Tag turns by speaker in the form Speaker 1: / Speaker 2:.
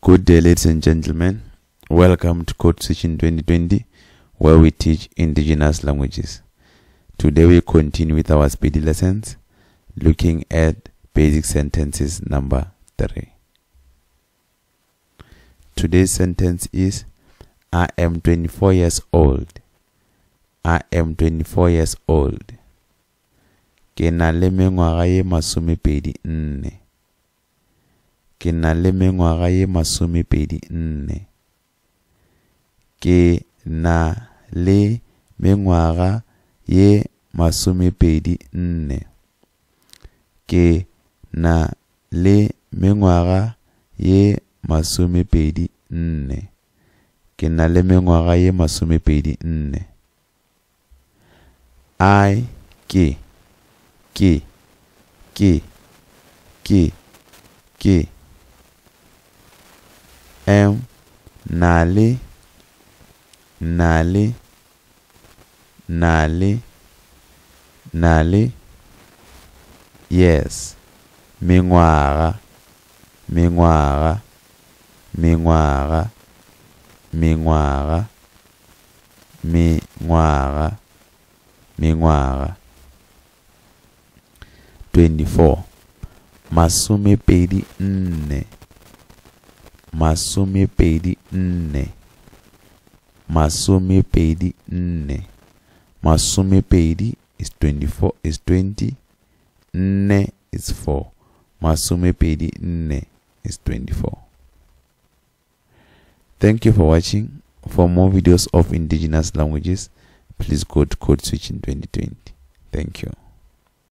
Speaker 1: Good day, ladies and gentlemen. Welcome to Code Switch in 2020, where we teach indigenous languages. Today we continue with our Sepedi lessons, looking at basic sentences number 3. Today's sentence is, I am 24 years old. I am 24 years old. Ke na le mengwaga ye masomepedi nne. Ke na le mengwaga ye masomepedi nne. Ke na le mengwaga ye masomepedi nne. Ke na le mengwaga ye masomepedi nne. Ke na le mengwaga ye masomepedi nne. I ke am nale yes mengwaga mengwaga 24 masomepedi nne. Masomepedi nne. Masomepedi nne. Masomepedi is 24 is 20. Nne is 4. Masomepedi nne is 24. Thank you for watching. For more videos of indigenous languages, please go to Code Switch in 2020. Thank you.